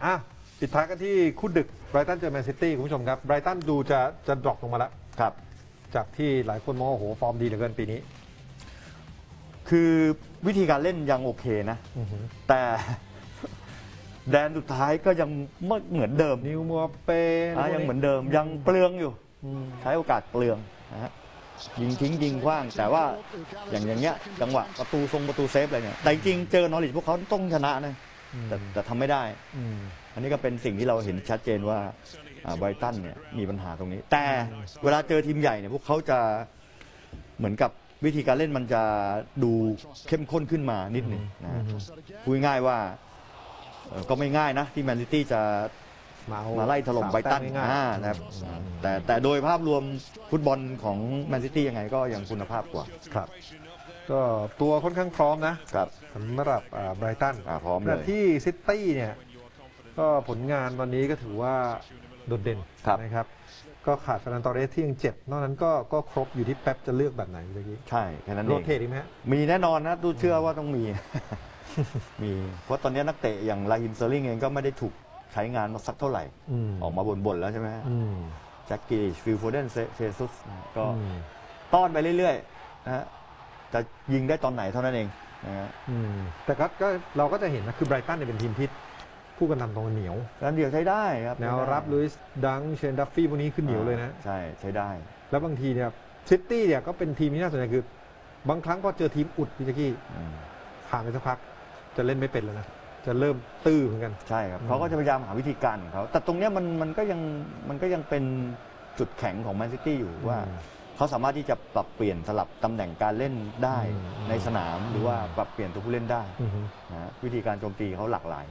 ปิดท้ายกันที่คู่ดึกไบรตันเจอแมนซิตี้คุณผู้ชมครับไบรตันดูจะดรอปลงมาแล้วครับจากที่หลายคนมองโอ้โหฟอร์มดีเหลือเกินปีนี้คือวิธีการเล่นยังโอเคนะแต่แดนสุดท้ายก็ยังไม่เหมือนเดิมนิวมัวเป้ยังเหมือนเดิมยังเปลืองอยู่ใช้โอกาสเปลืองนะฮะยิงทิ้งยิงขว้างแต่ว่าอย่างเงี้ยจังหวะประตูเซฟอะไรเนี่ยแต่จริงเจอนอริชพวกเขาต้องชนะนะแต่ทำไม่ได้อันนี้ก็เป็นสิ่งที่เราเห็นชัดเจนว่าไบรตันเนี่ยมีปัญหาตรงนี้แต่เวลาเจอทีมใหญ่เนี่ยพวกเขาจะเหมือนกับวิธีการเล่นมันจะดูเข้มข้นขึ้นมานิดหนึ่งนะพูดง่ายว่าก็ไม่ง่ายนะที่แมนซิตี้จะมาไล่ถล่มไบรตันนะครับแต่โดยภาพรวมฟุตบอลของแมนซิตี้ยังไงก็ยังคุณภาพกว่าครับก็ตัวค่อนข้างพร้อมนะครับสำหรับไบรตันพร้อมเลยที่ซิตี้เนี่ยก็ผลงานวันนี้ก็ถือว่าโดดเด่นนะครับก็ขาดเฟอร์นันโตเรสที่ยังเจ็บนอกนั้นก็ครบอยู่ที่แป๊บจะเลือกแบบไหนเมื่อกี้ใช่แค่นั้นเองโรเทตอีกไหมมีแน่นอนนะดูเชื่อว่าต้องมีเพราะตอนนี้นักเตะอย่างลาฮิมเซอร์ลิงเองก็ไม่ได้ถูกใช้งานมาสักเท่าไหร่ออกมาบ่นแล้วใช่ไหมแจ็คกี้ฟิลโฟเดนเซซุสก็ต้อนไปเรื่อยๆนะฮะจะยิงได้ตอนไหนเท่านั้นเองนะฮะแต่ก็เราก็จะเห็นนะคือไบรตันเนี่ยเป็นทีมที่ผู้กันนำตรงเหนียวการเดี่ยวใช้ได้ครับแนวรับลุยส์ดังเชนดัฟฟี่พวกนี้ขึ้นเหนียวเลยนะใช่ใช้ได้แล้วบางทีเนี่ยซิตี้เนี่ยก็เป็นทีมที่น่าสนใจคือบางครั้งพอเจอทีมอุดพี่แจ็คกี้ผ่านไปสักพักจะเล่นไม่เป็นแล้วนะจะเริ่มตื้อเหมือนกันใช่ครับเขาก็จะพยายามหาวิธีการของเขาแต่ตรงนี้มันก็ยังเป็นจุดแข็งของแมนซิตี้อยู่ว่าเขาสามารถที่จะปรับเปลี่ยนสลับตำแหน่งการเล่นได้ในสนามหรือว่าปรับเปลี่ยนตัวผู้เล่นได้นะวิธีการโจมตีเขาหลากหลาย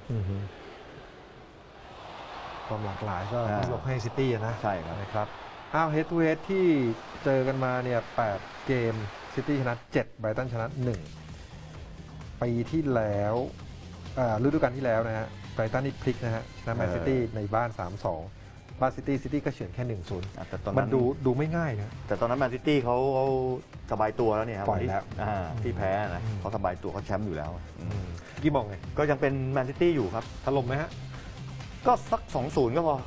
ความหลากหลายก็ยกให้ซิตี้นะใช่ครับนะครับเฮดทูเฮดที่เจอกันมาเนี่ย8 เกมซิตี้ชนะ7ไบรตันชนะ1ปีที่แล้วฤดูกาลที่แล้วนะฮะไบรตันนี่พลิกนะฮะชนะแมนซิตี้ในบ้าน 3-2 บ้านซิตี้ก็เฉือนแค่ 1-0 แต่ตอนนั้นมันดูไม่ง่ายนะแต่ตอนนั้นแมนซิตี้เขาสบายตัวแล้วเนี่ยครับปล่อยแล้วที่แพ้นะเขาสบายตัวเขาแชมป์อยู่แล้วกี่มองไงก็ยังเป็นแมนซิตี้อยู่ครับถล่มไหมฮะก็สัก 2-0 ก็พอ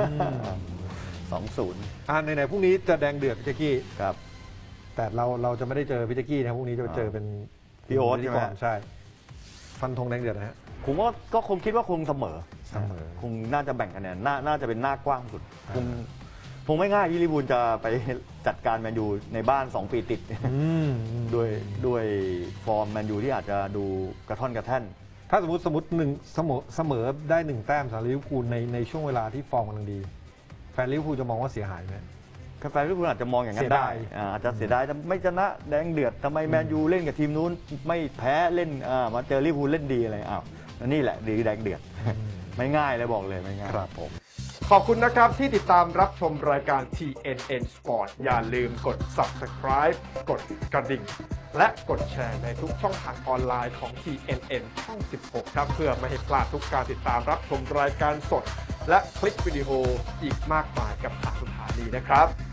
2-0 ในพรุ่งนี้จะแดงเดือดพี่แจ็คกี้ครับแต่เราจะไม่ได้เจอพี่แจ็คกี้นะพรุ่งนี้จะเจอเป็นพี่โอ๊ตใช่ไหมใช่ฟันธงแดงเดือดนะฮะผมก็คงคิดว่าคงเสมอคงน่าจะแบ่งคะแนนน่าจะเป็นหน้ากว้างสุดคงไม่ง่ายที่ลิเวอร์พูลจะไปจัดการแมนยูในบ้าน2 ปีติดด้วยฟอร์มแมนยูที่อาจจะดูกระท่อนกระแท่นถ้าสมมติเสมอได้1 แต้มสำหรับลิเวอร์พูลในช่วงเวลาที่ฟอร์มกำลังดีแฟนลิเวอร์พูลจะมองว่าเสียหายไหมแฟนลิเวอร์พูลอาจจะมองอย่างนั้นได้อาจจะเสียดายไม่ชนะแดงเดือดทำไมแมนยูเล่นกับทีมนู้นไม่แพ้เล่นมาเจอลิเวอร์พูลเล่นดีอะไรนี่แหละดีแดงเดือดไม่ง่ายเลยบอกเลยไม่ง่ายครับผมขอบคุณนะครับที่ติดตามรับชมรายการ TNN Sport อย่าลืมกด Subscribe กดกระดิ่งและกดแชร์ในทุกช่องทางออนไลน์ของ TNN ช่อง 16 ครับเพื่อไม่ให้พลาดทุกการติดตามรับชมรายการสดและคลิปวิดีโออีกมากมายกับทางสถานีนะครับ